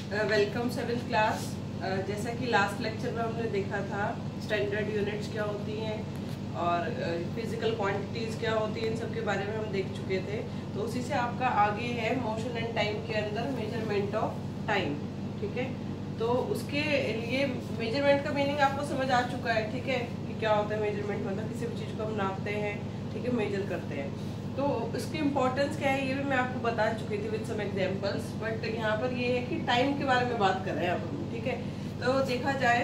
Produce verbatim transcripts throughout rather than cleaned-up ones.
Welcome seventh class. जैसा कि last lecture में हमने देखा था स्टैंडर्ड यूनिट्स क्या होती हैं और फिजिकल क्वांटिटीज़ क्या होती हैं, इन सब के बारे में हम देख चुके थे। तो उसी से आपका आगे है मोशन एंड टाइम के अंदर मेजरमेंट ऑफ टाइम। ठीक है, तो उसके लिए मेजरमेंट का मीनिंग आपको समझ आ चुका है। ठीक है, कि क्या होता है मेजरमेंट, मतलब किसी भी चीज़ को हम नापते हैं, ठीक है, मेजर करते हैं। तो इसकी इम्पोर्टेंस क्या है ये भी मैं आपको बता चुकी थी विद सम एग्जांपल्स, बट यहाँ पर ये है कि टाइम के बारे में बात कर रहे हैं अब हम। ठीक है, तो देखा जाए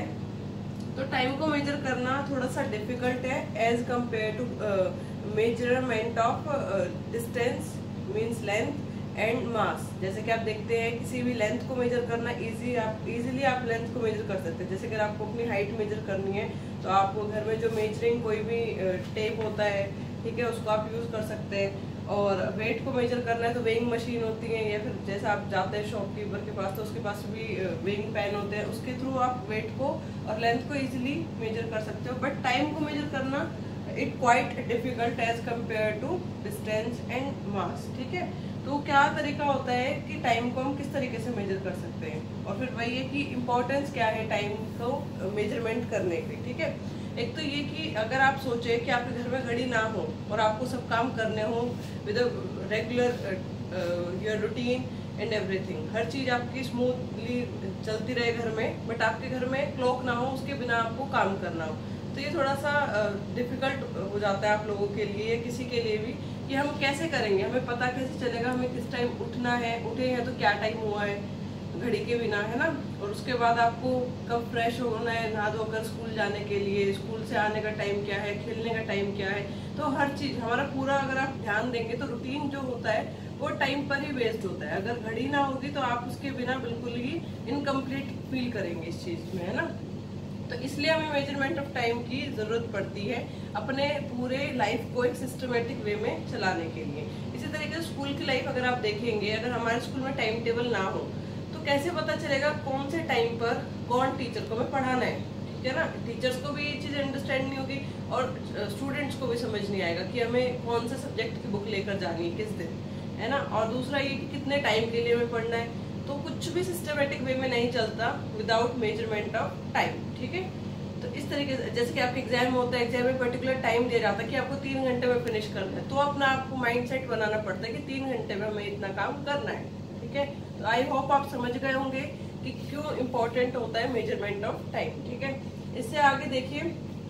तो टाइम को मेजर करना थोड़ा सा डिफिकल्ट है as compared to measurement of distance means length and mass. जैसे कि आप देखते हैं किसी भी लेंथ को मेजर करना इजी, आप इजीली आप लेंथ को मेजर कर सकते हैं। जैसे अगर आपको अपनी हाइट मेजर करनी है तो आप घर में जो मेजरिंग कोई भी टेप होता है, ठीक है, उसको आप यूज कर सकते हैं। और वेट को मेजर करना है तो वेइंग मशीन होती है, या फिर जैसे आप जाते हैं शॉपकीपर के पास तो उसके पास भी वेइंग पेन होते हैं, उसके थ्रू आप वेट को और लेंथ को इजीली मेजर कर सकते हो। बट टाइम को मेजर करना it quite difficult as compared to distance and mass. ठीक है, तो क्या तरीका होता है कि टाइम को हम किस तरीके से मेजर कर सकते हैं, और फिर वही है कि इम्पोर्टेंस क्या है टाइम को मेजरमेंट करने की। ठीक है, एक तो ये कि अगर आप सोचे कि आपके घर में घड़ी ना हो और आपको सब काम करने हो with regular your routine and everything, हर चीज आपकी स्मूथली चलती रहे घर में, बट आपके घर में क्लॉक ना हो, उसके बिना आपको काम करना हो, तो ये थोड़ा सा डिफिकल्ट uh, हो जाता है आप लोगों के लिए या किसी के लिए भी कि हम कैसे करेंगे, हमें पता कैसे चलेगा हमें किस टाइम उठना है, उठे हैं तो क्या टाइम हुआ है घड़ी के बिना, है ना। और उसके बाद आपको कब फ्रेश होना है, नहा धोकर स्कूल जाने के लिए, स्कूल से आने का टाइम क्या है, खेलने का टाइम क्या है, तो हर चीज हमारा पूरा अगर आप ध्यान देंगे तो रूटीन जो होता है वो टाइम पर ही बेस्ड होता है। अगर घड़ी ना होगी तो आप उसके बिना बिल्कुल ही इनकम्प्लीट फील करेंगे इस चीज में, है ना। तो इसलिए हमें मेजरमेंट ऑफ टाइम की जरूरत पड़ती है अपने पूरे लाइफ को एक सिस्टमेटिक वे में चलाने के लिए। इसी तरीके से स्कूल की लाइफ अगर आप देखेंगे, अगर हमारे स्कूल में टाइम टेबल ना हो तो कैसे पता चलेगा कौन से टाइम पर कौन टीचर को हमें पढ़ाना है, ठीक है ना। टीचर्स को भी ये चीज अंडरस्टैंड नहीं होगी और स्टूडेंट्स को भी समझ नहीं आएगा कि हमें कौन से सब्जेक्ट की बुक लेकर जानी है किस दिन, है ना। और दूसरा ये कि कितने टाइम के लिए हमें पढ़ना है, तो कुछ भी सिस्टमेटिक वे में नहीं चलता विदाउट मेजरमेंट ऑफ टाइम। ठीक है, तो इस तरीके से जैसे कि आपके एग्जाम होता है, एग्जाम में पर्टिकुलर टाइम दिया जाता है कि आपको तीन घंटे में फिनिश करना है, तो अपना आपको माइंड सेट बनाना पड़ता है कि तीन घंटे में हमें इतना काम करना है। ठीक है, तो आई होप आप समझ गए होंगे कि क्यों इम्पोर्टेंट होता है मेजरमेंट ऑफ टाइम। ठीक है, इससे आगे देखिए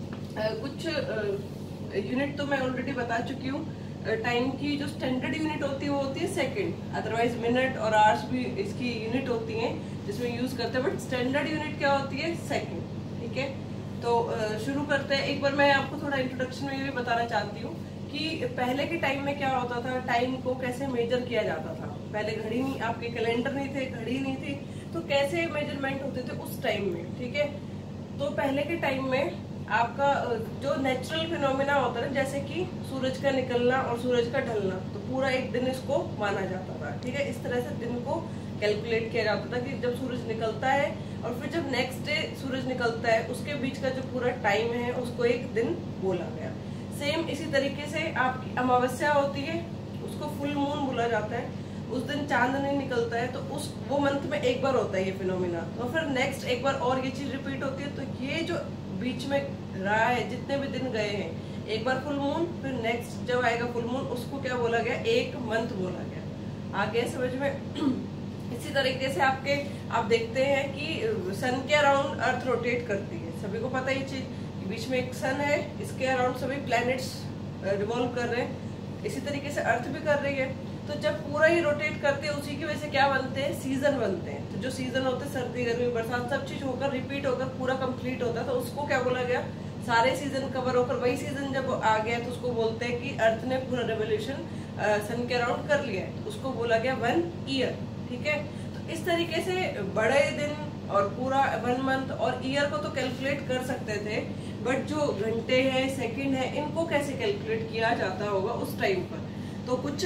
कुछ यूनिट तो मैं ऑलरेडी बता चुकी हूँ। टाइम की जो स्टैंडर्ड यूनिट होती है वो होती है सेकंड, अदरवाइज मिनट और आवर्स भी इसकी यूनिट होती हैं जिसमें यूज करते हैं, बट स्टैंडर्ड यूनिट क्या होती है, सेकंड। ठीक है, तो शुरू करते हैं। एक बार मैं आपको थोड़ा इंट्रोडक्शन में ये भी बताना चाहती हूँ कि पहले के टाइम में क्या होता था, टाइम को कैसे मेजर किया जाता था। पहले घड़ी नहीं, आपके कैलेंडर नहीं थे, घड़ी नहीं थी, तो कैसे मेजरमेंट होते थे उस टाइम में। ठीक है, तो पहले के टाइम में आपका जो नेचुरल फिनोमिना होता है, जैसे कि सूरज का निकलना और सूरज का ढलना, तो पूरा एक दिन इसको माना जाता था। ठीक है, इस तरह से दिन को कैलकुलेट किया जाता था कि जब सूरज निकलता है और फिर जब नेक्स्ट डे सूरज निकलता है उसके बीच का जो पूरा टाइम है उसको एक दिन बोला गया। सेम इसी तरीके से आपकी अमावस्या होती है, उसको फुल मून बोला जाता है, उस दिन चांद नहीं निकलता है, तो उस वो मंथ में एक बार होता है ये फिनोमिना, तो फिर नेक्स्ट एक बार और ये चीज रिपीट होती है। तो ये जो बीच में रहा है, जितने भी दिन गए हैं, एक बार फुल मून, फिर नेक्स्ट जब आएगा फुल मून उसको क्या बोला गया, एक मंथ बोला गया। आ गया समझ में। इसी तरीके से आपके आप देखते हैं कि सन के अराउंड अर्थ रोटेट करती है, सभी को पता है ये चीज, बीच में एक सन है, इसके अराउंड सभी प्लैनेट्स रिवॉल्व कर रहे हैं, इसी तरीके से अर्थ भी कर रही है। तो जब पूरा ही रोटेट करते हैं उसी की वजह से क्या बनते हैं, सीजन बनते हैं। तो जो सीजन होते हैं सर्दी गर्मी बरसात सब चीज होकर रिपीट होकर पूरा कंप्लीट होता है, तो उसको क्या बोला गया, सारे सीजन कवर होकर वही सीजन जब आ गया तो उसको बोलते हैं कि अर्थ ने पूरा रेवोल्यूशन सन के अराउंड कर लिया है, तो उसको बोला गया वन ईयर। ठीक है, तो इस तरीके से बड़े दिन और पूरा वन मंथ और ईयर को तो कैलकुलेट कर सकते थे, बट जो घंटे हैं, सेकंड है, इनको कैसे कैलकुलेट किया जाता होगा उस टाइम पर। तो कुछ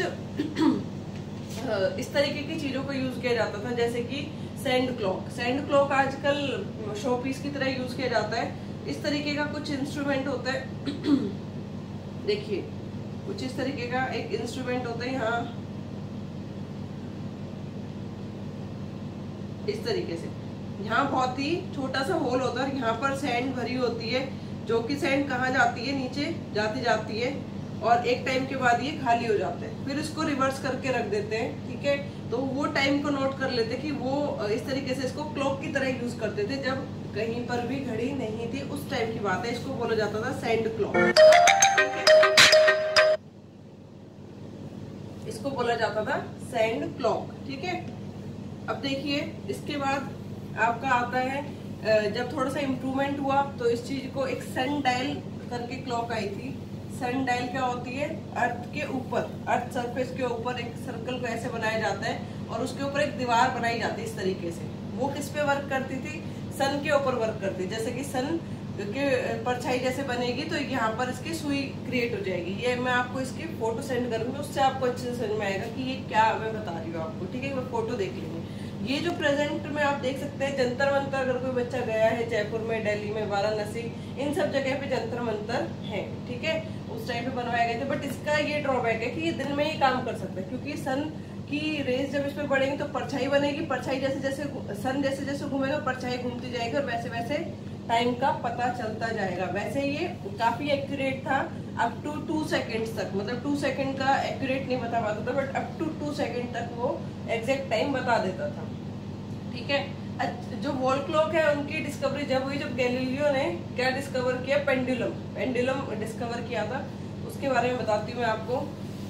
इस तरीके की चीजों को यूज किया जाता था, जैसे कि सैंड क्लॉक। सैंड क्लॉक आजकल शो पीस की तरह यूज किया जाता है। इस तरीके का कुछ इंस्ट्रूमेंट होता है देखिए, कुछ इस तरीके का एक इंस्ट्रूमेंट होता है, यहाँ इस तरीके से। यहाँ बहुत ही छोटा सा होल होता है और यहाँ पर सैंड भरी होती है, जो कि सैंड कहाँ जाती है, नीचे जाती जाती है और एक टाइम के बाद ये खाली हो जाते हैं। फिर इसको रिवर्स करके रख देते हैं, ठीक है। तो वो टाइम को नोट कर लेते कि वो इस तरीके से इसको क्लॉक की तरह यूज करते थे जब कहीं पर भी घड़ी नहीं थी, उस टाइम की बात है। इसको बोला जाता था सैंड क्लॉक, इसको बोला जाता था सैंड क्लॉक, ठीक है। अब देखिए इसके बाद आपका आता है जब थोड़ा सा इम्प्रूवमेंट हुआ तो इस चीज को एक सन डायल करके क्लॉक आई थी। सन डायल क्या होती है, अर्थ के ऊपर, अर्थ सरफेस के ऊपर एक सर्कल को ऐसे बनाया जाता है और उसके ऊपर एक दीवार बनाई जाती है इस तरीके से। वो किस पे वर्क करती थी, सन के ऊपर वर्क करती है। जैसे कि सन के परछाई जैसे बनेगी तो यहाँ पर इसकी सुई क्रिएट हो जाएगी। ये मैं आपको इसकी फोटो सेंड करूंगी, उससे आपको अच्छे से समझ में आएगा कि ये क्या मैं बता रही हूँ आपको, ठीक है। वो फोटो देख लेंगे। ये जो प्रेजेंट में आप देख सकते हैं जंतर मंतर, अगर कोई बच्चा गया है जयपुर में, दिल्ली में, वाराणसी, इन सब जगह पे जंतर मंतर है, ठीक है। उस टाइम पे बनवाए गए थे। बट इसका ये ड्रॉबैक है कि ये दिन में ही काम कर सकता है, क्योंकि सन की रेज जब इस पे पड़ेंगी तो परछाई बनेगी। परछाई जैसे जैसे सन जैसे जैसे घूमेगा परछाई घूमती जाएगी और वैसे वैसे टाइम का पता चलता जाएगा। वैसे ये काफी एक्यूरेट था अप टू टू सेकेंड तक, मतलब टू सेकेंड का एक्यूरेट नहीं बता पाता था, but up to two second तक वो एग्जैक्ट टाइम बता देता था, ठीक है। जो वॉल क्लॉक है उनकी डिस्कवरी जब हुई, जब गैलीलियो ने क्या डिस्कवर किया, पेंडुलम, पेंडुलम डिस्कवर किया था। उसके बारे में बताती हूँ मैं आपको।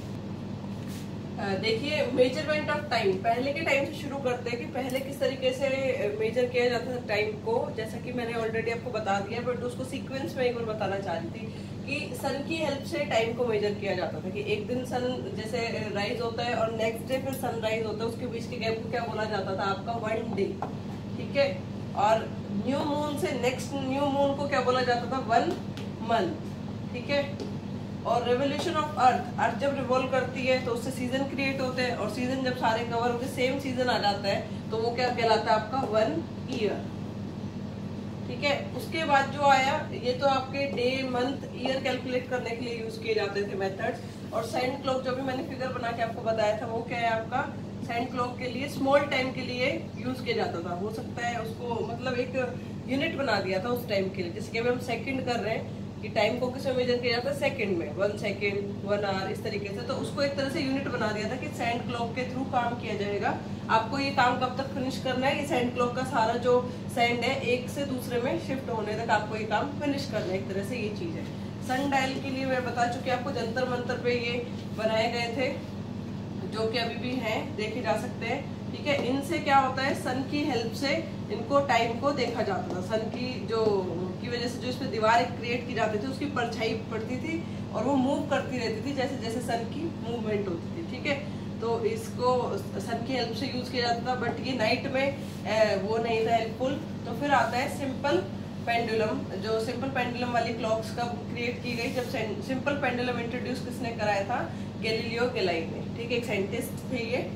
देखिए मेजरमेंट ऑफ टाइम, पहले के टाइम से शुरू करते हैं कि पहले किस तरीके से मेजर किया जाता था टाइम को। जैसा कि मैंने ऑलरेडी आपको बता दिया, बट उसको सीक्वेंस में एक बार बताना चाह रही थी कि सन की हेल्प से टाइम को मेजर किया जाता था। कि एक दिन सन जैसे राइज होता है और नेक्स्ट डे फिर सनराइज होता है, उसके बीच के गैप को क्या बोला जाता था, आपका वन डे, ठीक है। और न्यू मून से नेक्स्ट न्यू मून को क्या बोला जाता था, वन मंथ, ठीक है। और रेवोल्यूशन ऑफ अर्थ, अर्थ जब रिवॉल्व करती है तो उससे सीजन क्रिएट होते हैं, और सीजन जब सारे कवर होकर सेम सीजन आ जाता है तो वो क्या कहलाता है, आपका वन ईयर, ठीक है। उसके बाद जो आया, ये तो आपके डे मंथ ईयर कैलकुलेट करने के लिए यूज किए जाते थे मेथड्स। और सैंड क्लॉक जो भी मैंने फिगर बना के आपको बताया था, वो क्या है आपका, सैंड क्लॉक के लिए स्मॉल टाइम के लिए यूज किया जाता था। हो सकता है उसको मतलब एक यूनिट बना दिया था उस टाइम के लिए। जैसे कि हम सेकंड कर रहे हैं कि टाइम को किसमें मेजर किया जाता है, सेकंड में, वन सेकंड, वन आवर, इस तरीके से। तो उसको एक तरह से यूनिट बना दिया था कि सैंड क्लॉक के थ्रू काम किया जाएगा। आपको ये काम कब तक फिनिश करना है, ये सैंड क्लॉक का सारा जो सैंड है एक से दूसरे में शिफ्ट होने तक आपको ये काम फिनिश करना है, एक तरह से ये चीज है। सन डायल के लिए मैं बता चुकी आपको, जंतर मंतर पे ये बनाए गए थे, जो कि अभी भी हैं, देखे जा सकते हैं, ठीक है। इनसे क्या होता है, सन की हेल्प से इनको टाइम को देखा जाता था। सन की जो की वजह से जो इस पे दीवार क्रिएट की जाती थी, उसकी परछाई पड़ती थी और वो मूव करती रहती थी जैसे जैसे सन की मूवमेंट होती थी, ठीक है। तो इसको सन की हेल्प से यूज किया जाता था, बट ये नाइट में ए, वो नहीं था हेल्पफुल। तो फिर आता है सिंपल पेंडुलम। जो सिंपल पेंडुलम वाली क्लॉक्स कब क्रिएट की गई, जब सिंपल पेंडुलम इंट्रोड्यूस किसने कराया था, गैलीलियो गैलीली ने, ठीक है, एक साइंटिस्ट थे ये।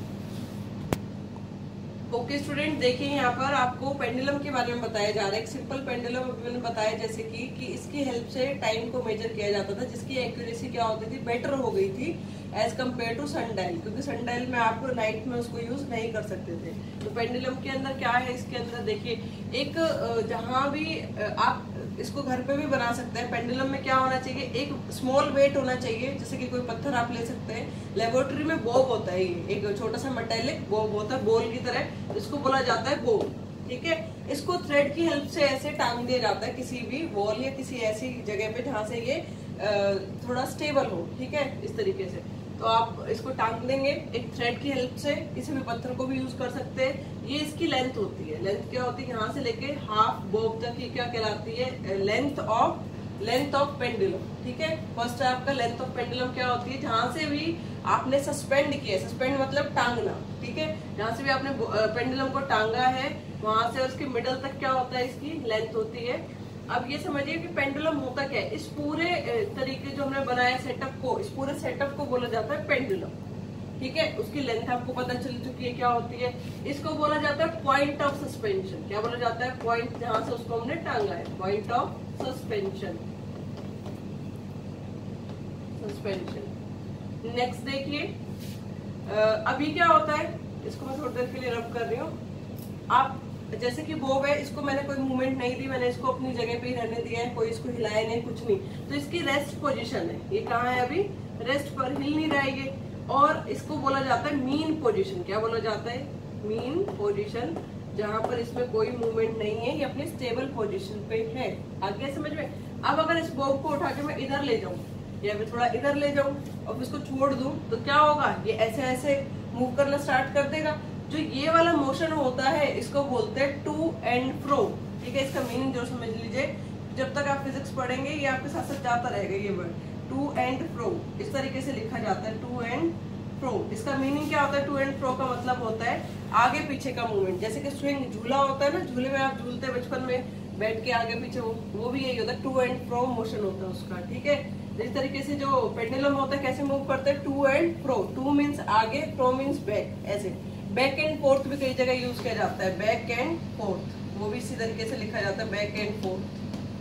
ओके स्टूडेंट, देखिए यहाँ पर आपको पेंडुलम के बारे में बताया जा रहा है। एक सिंपल पेंडुलम मैंने बताया जैसे कि कि इसकी हेल्प से टाइम को मेजर किया जाता था, जिसकी एक्यूरेसी क्या होती थी, बेटर हो गई थी एज कम्पेयर टू सनडायल, क्योंकि सनडायल में आप नाइट में उसको यूज नहीं कर सकते थे। तो पेंडुलम के अंदर क्या है, इसके अंदर देखिए एक जहाँ भी आप इसको घर पे भी बना सकते हैं। पेंडुलम में क्या होना चाहिए, एक स्मॉल वेट होना चाहिए, जैसे कि कोई पत्थर आप ले सकते हैं। लेबोरेटरी में बॉब होता है, ये एक छोटा सा मेटेलिक बॉब होता है, बॉल की तरह, इसको बोला जाता है बॉब, ठीक है। इसको थ्रेड की हेल्प से ऐसे टांग दिया जाता है किसी भी वॉल या किसी ऐसी जगह पे जहाँ से ये थोड़ा स्टेबल हो, ठीक है, इस तरीके से। तो आप इसको टांग देंगे एक थ्रेड की हेल्प से, किसी भी पत्थर को भी यूज कर सकते हैं। ये इसकी लेंथ होती है, लेंथ क्या होती है, यहाँ से लेके हाफ बॉब तक की क्या कहलाती है, length of length of pendulum, ठीक है। फर्स्ट आपका लेंथ ऑफ पेंडुलम क्या होती है, जहाँ से भी आपने सस्पेंड किया, सस्पेंड मतलब टांगना, ठीक है, जहाँ से भी आपने पेंडुलम को टांगा है वहां से उसके मिडल तक क्या होता है, इसकी लेंथ होती है। अब ये समझिए कि पेंडुलम होता क्या है, इस पूरे तरीके जो हमने बनाया सेटअप को, इस पूरे सेटअप को बोला जाता है पेंडुलम, ठीक है। उसकी लेंथ आपको पता चल चुकी है क्या होती है। इसको बोला जाता है पॉइंट ऑफ सस्पेंशन। क्या बोला जाता है, पॉइंट जहां से उसको हमने टांगा है, point of suspension, suspension. Next देखिए, अभी क्या होता है, इसको मैं थोड़ी देर के लिए रब कर रही हूँ। आप जैसे कि बॉब है, इसको मैंने कोई मूवमेंट नहीं दी, मैंने इसको अपनी जगह पे ही रहने दिया है, कोई इसको हिलाया नहीं, कुछ नहीं, तो इसकी रेस्ट पोजीशन है। ये कहाँ है अभी? रेस्ट पर, हिल नहीं रहा है ये। और इसको बोला जाता है मीन पोजीशन। क्या बोला जाता है? मीन पोजीशन, जहां पर इसमें कोई मूवमेंट नहीं है, ये अपनी स्टेबल पोजीशन पे है। आगे समझ में? अब अगर इस बॉब को उठा के मैं इधर ले जाऊं या फिर थोड़ा इधर ले जाऊं और इसको छोड़ दूं तो क्या होगा? ये ऐसे ऐसे मूव करना स्टार्ट कर देगा। जो ये वाला मोशन होता है इसको बोलते हैं टू एंड फ्रो। ठीक है, इसका मीनिंग जो समझ लीजिए, जब तक आप फिजिक्स पढ़ेंगे ये आपके साथ साथ जाता रहेगा ये वर्ड, टू एंड फ्रो, इस तरीके से लिखा जाता है, टू एंड फ्रो। इसका मीनिंग क्या होता है? टू एंड फ्रो का मतलब होता है आगे पीछे का मूवमेंट। जैसे कि स्विंग, झूला होता है ना, झूले में आप झूलते बचपन में बैठ के आगे पीछे, वो वो भी यही होता है, टू एंड फ्रो मोशन होता है उसका। ठीक है, इस तरीके से जो पेंडुलम होता है कैसे मूव करते हैं? To and fro. To means आगे, फ्रो मीन्स बैक। ऐसे बैक एंड फोर्थ भी कई जगह यूज किया जाता है, बैक एंड फोर्थ, वो भी इसी तरीके से लिखा जाता है, बैक एंड फोर्थ।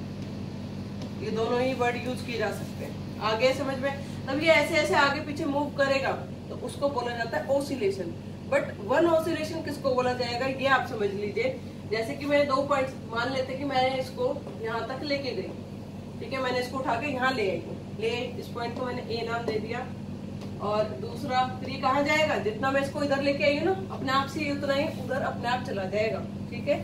ये दोनों ही वर्ड यूज किए जा सकते हैं। आगे समझ में? तब ये ऐसे ऐसे आगे पीछे मूव करेगा तो उसको बोला जाता है ओसिलेशन। बट वन ओसिलेशन किसको बोला जाएगा ये आप समझ लीजिए। जैसे कि मैंने दो पॉइंट्स मान लेते कि मैंने इसको यहाँ तक लेके गई, ठीक है, मैंने इसको उठा के यहाँ ले आई, ले इस पॉइंट को मैंने ए नाम दे दिया, और दूसरा फिर ये कहाँ जाएगा? जितना मैं इसको इधर लेके आई हूँ ना, अपने आप से उतना ही उधर अपने आप चला जाएगा। ठीक है,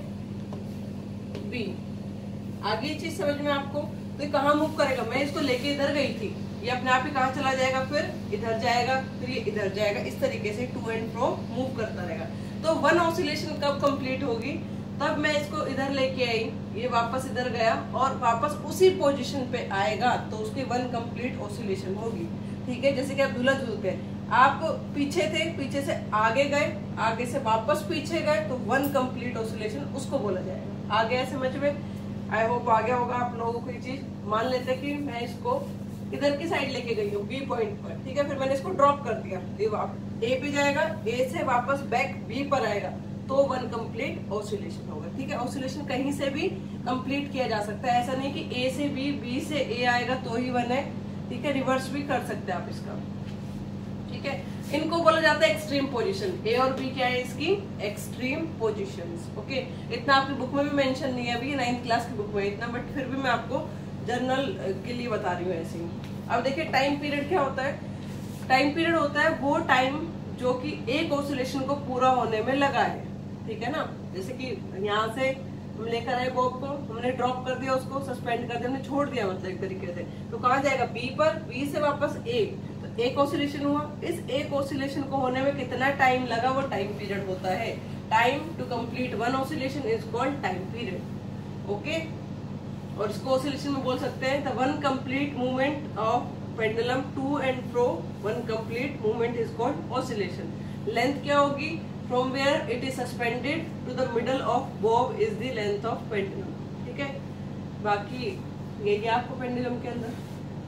बी। आगे चीज समझ में आपको? तो ये कहाँ मूव करेगा? मैं इसको लेके इधर गई थी, ये अपने आप ही कहाँ चला जाएगा? फिर इधर जाएगा, फिर ये इधर जाएगा। इस तरीके से टू एंड फ्रो मूव करता रहेगा। तो वन ऑसिलेशन कब कंप्लीट होगी? तब मैं इसको इधर लेके आई, ये वापस इधर गया और वापस उसी पोजीशन पे आएगा, तो उसकी वन कंप्लीट ऑसिलेशन होगी। ठीक है, जैसे कि आप झूला झूलते हैं, आप पीछे थे, पीछे से आगे गए, आगे से वापस पीछे गए, तो वन कंप्लीट ऑसिलेशन उसको बोला जाएगा। आ गया समझ में? आई होप आ गया होगा आप लोगों को ये चीज। मान लेते हैं कि मैं इसको इधर की साइड लेके गई हूँ बी पॉइंट पर, ठीक है, फिर मैंने इसको ड्रॉप कर दिया, ए पे जाएगा, ए से वापस बैक बी पर आएगा, तो वन कंप्लीट ऑसिलेशन होगा। ठीक है, ऑसिलेशन कहीं से भी कंप्लीट किया जा सकता है, ऐसा नहीं कि ए से बी, बी से ए आएगा तो ही वन है। ठीक है, रिवर्स भी कर सकते हैं आप इसका। ठीक है, इनको बोला जाता है एक्सट्रीम पोजीशन। ए और बी क्या है इसकी? Extreme positions. ओके, इतना आपकी बुक में भी मेंशन नहीं है अभी, नाइन्थ क्लास की बुक में इतना, बट फिर भी मैं आपको जर्नल के लिए बता रही हूँ ऐसे ही। अब देखिए टाइम पीरियड क्या होता है? टाइम पीरियड होता है वो टाइम जो कि एक ऑसिलेशन को पूरा होने में लगा है। ठीक है ना, जैसे कि यहाँ से हम लेकर आए बॉब को, हमने ड्रॉप कर दिया, उसको सस्पेंड कर दिया, हमने छोड़ दिया मतलब एक तरीके से, तो कहाँ जाएगा? बी पर, बी से वापस ए, तो एक ऑसिलेशन हुआ। इस एक ऑसिलेशन को होने में कितना टाइम लगा वो टाइम पीरियड होता है। Time to complete one oscillation is called time period. Okay, और इसको ऑसिलेशन में बोल सकते हैं the one complete movement of pendulum to and fro, one complete movement is called oscillation. Length क्या होगी? From where it is suspended to the middle of bob is the length of pendulum। ठीक है, बाकी ये क्या आपको pendulum के अंदर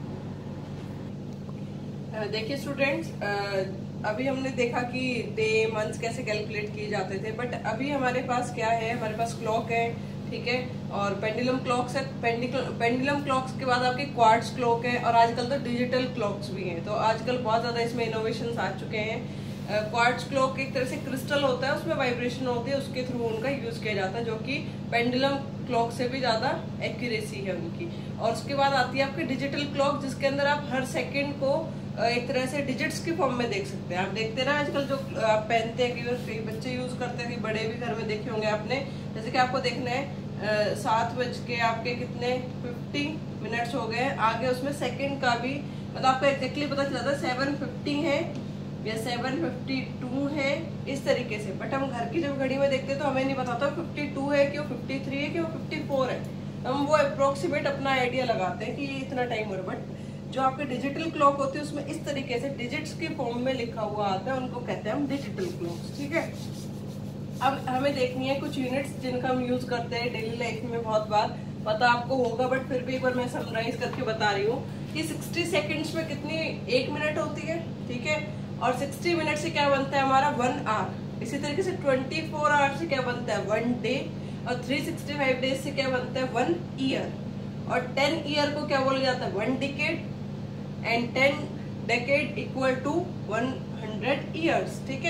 देखिए स्टूडेंट्स, अभी हमने देखा कि डे मंथ्स कैसे कैलकुलेट किए जाते थे, बट अभी हमारे पास क्या है? हमारे पास क्लॉक है, ठीक है, और पेंडुलम क्लॉक्स है। पेंडुलम क्लॉक्स के बाद आपके क्वार्ट्ज क्लॉक है, और आजकल तो डिजिटल क्लॉक्स भी हैं। तो आजकल बहुत ज्यादा इसमें इनोवेशंस आ चुके हैं। क्वार्ट्ज क्लॉक एक तरह से क्रिस्टल होता है, उसमें वाइब्रेशन होती है, उसके थ्रू उनका यूज किया जाता है, जो कि पेंडुलम क्लॉक से भी ज्यादा एक्यूरेसी है उनकी। और उसके बाद आती है आपकी डिजिटल क्लॉक, जिसके अंदर आप हर सेकंड को एक तरह से डिजिट्स की फॉर्म में देख सकते हैं। आप देखते हैं ना आजकल जो आप पहनते हैं, कि बच्चे यूज करते हैं, कि बड़े भी घर में देखे होंगे आपने, जैसे कि आपको देखना है सात बज के आपके कितने फिफ्टी मिनट्स हो गए, आगे उसमें सेकंड का भी मतलब आपको एग्जैक्टली पता चलता है सेवन फिफ्टी है या सेवन फिफ्टी टू है, इस तरीके से। बट हम घर की जब घड़ी में देखते हैं तो हमें नहीं पता होता फिफ्टी टू है कि वो फिफ्टी थ्री है कि वो फिफ्टी फोर है, हम वो अप्रोक्सीमेट अपना आइडिया लगाते हैं कि ये इतना टाइम हो रहा है। बट जो आपके डिजिटल क्लॉक होती है उसमें इस तरीके से डिजिट्स की फॉर्म में लिखा हुआ आता है, उनको कहते हैं हम डिजिटल क्लॉक्स। ठीक है, अब हमें देखनी है कुछ यूनिट्स जिनका हम यूज करते हैं डेली लाइफ में, बहुत बार पता आपको होगा, बट फिर भी एक बार मैं समराइज करके बता रही हूँ कि सिक्सटी सेकेंड्स में कितनी एक मिनट होती है। ठीक है, और सिक्सटी मिनट से क्या बनता है हमारा? One hour. इसी तरीके से ट्वेंटी फोर आवर से क्या बनता है? One day. और थ्री सिक्सटी फाइव डेज से क्या बनता है? One year. और टेन ईयर को क्या बोला जाता है? One decade. And ten decade equal to one hundred years. ठीक है,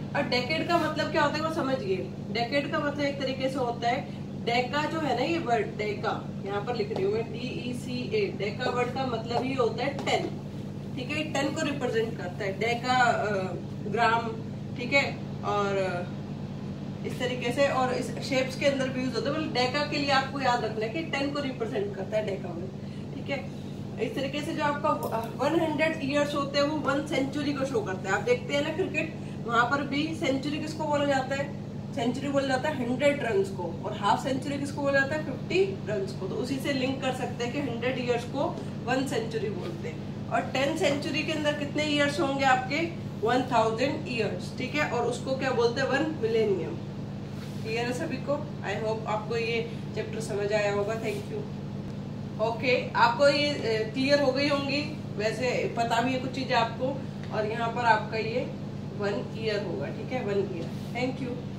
और डेकेड का मतलब क्या होता है वो समझिए। डेकेड का मतलब एक तरीके से होता है, डेका जो है ना ये वर्ड, डेका यहाँ पर लिख रही हूँ मैं, D E C A, deca word का मतलब ही होता है टेन, ठीक है। टेन को रिप्रेजेंट करता है डेका ग्राम, ठीक है। और इस तरीके से और इस शेप्स के अंदर भी यूज होता है, मतलब डेका के लिए आपको याद रखना है कि टेन को रिप्रेजेंट करता है डेका वर्ड, ठीक है। इस तरीके से जो आपका हंड्रेड ईयर्स होते हैं वो वन सेंचुरी को शो करता है। आप देखते हैं ना क्रिकेट, वहां पर भी सेंचुरी किसको बोला जाता है, सेंचुरी बोला जाता है हंड्रेड रन को, और हाफ सेंचुरी किसको बोला जाता है, फिफ्टी रन को। तो उसी से लिंक कर सकते हैं कि हंड्रेड ईयर्स को वन सेंचुरी बोलते हैं। और टेन सेंचुरी के अंदर कितने ईयर्स होंगे आपके, वन थाउजेंड ईयर्स, ठीक है। और उसको क्या बोलते हैं, वन मिलेनियम। क्लियर है सभी को? आई होप आपको ये चैप्टर समझ आया होगा। Thank you. ओके okay, आपको ये क्लियर हो गई होंगी, वैसे पता भी है कुछ चीजें आपको। और यहाँ पर आपका ये वन ईयर होगा, ठीक है, वन ईयर। Thank you.